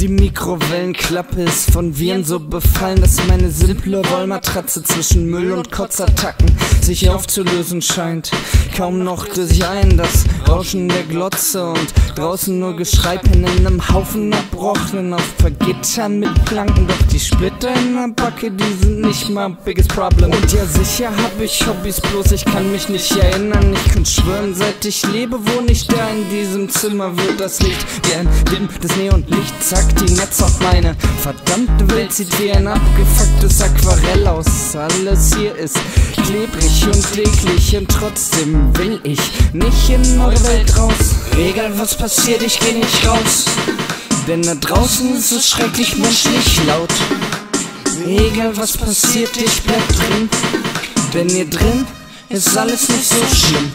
Die Mikrowellenklappe ist von Viren so befallen, dass meine simple Rollmatratze zwischen Müll und Kotzattacken sich aufzulösen scheint. Kaum noch sich ein, das Rauschen der Glotze und draußen nur Geschrei in einem Haufen Erbrochenen auf Vergittern mit Planken. Doch die Splitter in der Backe, die sind nicht mal biggest problem. Und ja sicher hab ich Hobbys, bloß ich kann mich nicht erinnern. Ich kann schwören, seit ich lebe, wohne ich da in diesem Zimmer. Wird das Licht wie ein Dim des Neonlicht, zack, die Netze auf meine verdammte Welt sieht wie ein abgefucktes Aquarell aus. Alles hier ist klebrig und eklig und trotzdem will ich nicht in eure Welt raus. Egal was passiert, ich geh nicht raus, denn da draußen ist es schrecklich menschlich laut. Egal was passiert, ich bleib drin, denn hier drin ist alles nicht so schlimm.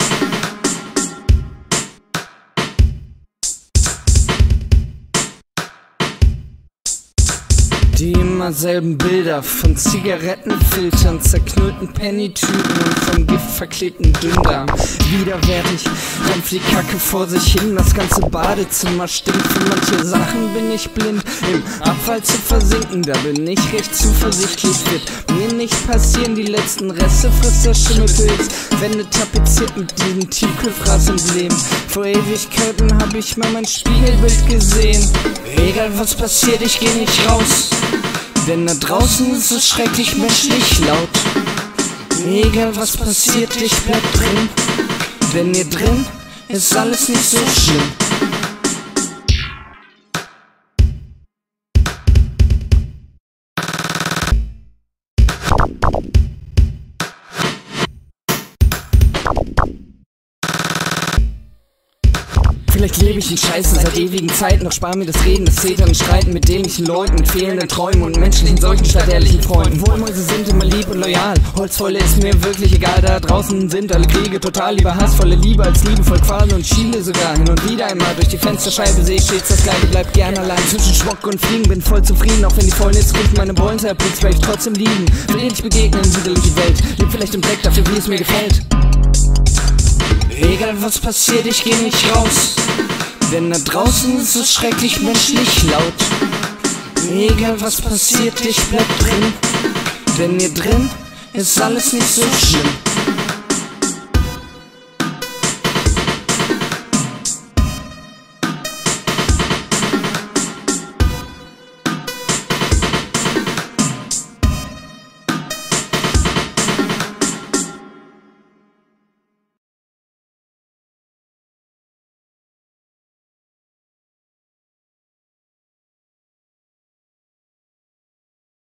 Die immer selben Bilder von Zigarettenfiltern, zerknüllten Pennytüten und vom Gift verklebten Dünndarm. Widerwärtig rennt die Kacke vor sich hin, das ganze Badezimmer stinkt. Für manche Sachen bin ich blind, im Abfall zu versinken, da bin ich recht zuversichtlich. Wird mir nicht passieren, die letzten Reste frisst der Schimmelpilz. Wände tapeziert mit diesem Tiefkühlfraß-Emblem. Vor Ewigkeiten hab ich mal mein Spiegelbild gesehen. Egal was passiert, ich geh nicht raus, denn da draußen ist es schrecklich menschlich laut. Egal was passiert, ich bleib drin, denn hier drin ist alles nicht so schlimm. Vielleicht lebe ich in Scheiße seit ewigen Zeiten, doch spar mir das Reden, das Zetern und Streiten mit dämlichen Leuten, mit fehlenden Träumen und menschlichen Seuchen statt ehrlichen Freunden. Wohlmäuse sind immer lieb und loyal, Holzfäule ist mir wirklich egal, da draußen sind alle Kriege total lieber hassvolle Liebe als liebevoll Qualen und Schiele sogar. Hin und wieder einmal durch die Fensterscheibe sehe ich stets das Gleiche, bleib gern allein zwischen Schmuck und Fliegen, bin voll zufrieden, auch wenn die Fäulnis riecht, meine Bollen zerplickt, weil ich trotzdem liegen, will ihr nicht begegnen, widerliche Welt, leb vielleicht im Dreck dafür, wie es mir gefällt. Egal was passiert, ich geh nicht raus, denn da draußen ist es schrecklich menschlich laut. Egal was passiert, ich bleib drin, denn hier drin ist alles nicht so schlimm.